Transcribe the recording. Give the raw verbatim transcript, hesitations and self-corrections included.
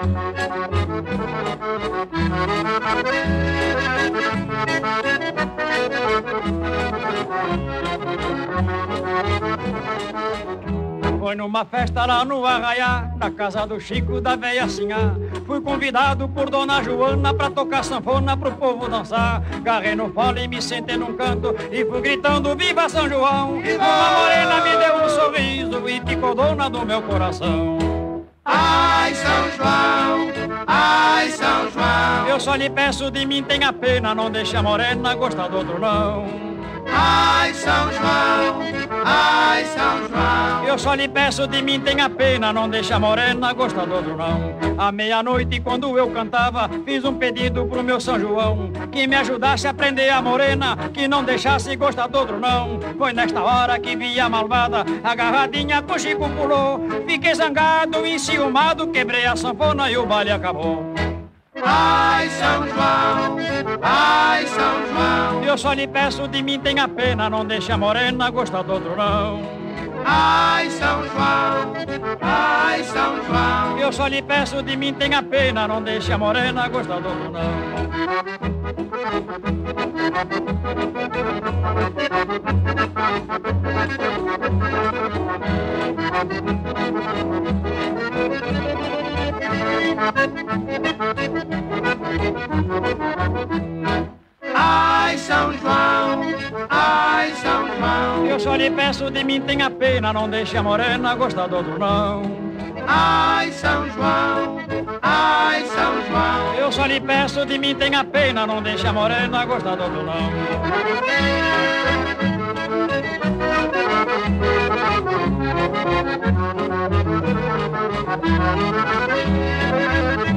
Foi numa festa lá no Arraiá, na casa do Chico da Veia Sinhá. Fui convidado por Dona Joana pra tocar sanfona pro povo dançar. Garrei no fole e me sentei num canto e fui gritando viva São João. Uma morena me deu um sorriso e ficou dona do meu coração. Ai, São João, ai, São João. Eu só lhe peço de mim, tenha pena, não deixe a morena gostar do outro não. Ai, São João, ai, São João. Eu só lhe peço de mim, tenha pena, não deixe a morena gostar do outro não. À meia-noite, quando eu cantava, fiz um pedido pro meu São João, que me ajudasse a prender a morena, que não deixasse gostar do outro não. Foi nesta hora que vi a malvada, agarradinha com Chico pulou. Fiquei zangado, enciumado, quebrei a sanfona e o baile acabou. Ai, São João, ai, São João. Eu só lhe peço de mim, tenha pena, não deixe a morena gostar do outro não. Ai, São João, ai, São João. Eu só lhe peço de mim, tenha pena, não deixe a morena gostar do outro não. Ai, São João, ai, São João. Eu só lhe peço de mim, tenha pena, não deixe a morena gostar do outro não. Ai, São João, ai, São João. Eu só lhe peço de mim, tenha pena, não deixe a morena gostar do outro não. Thank you.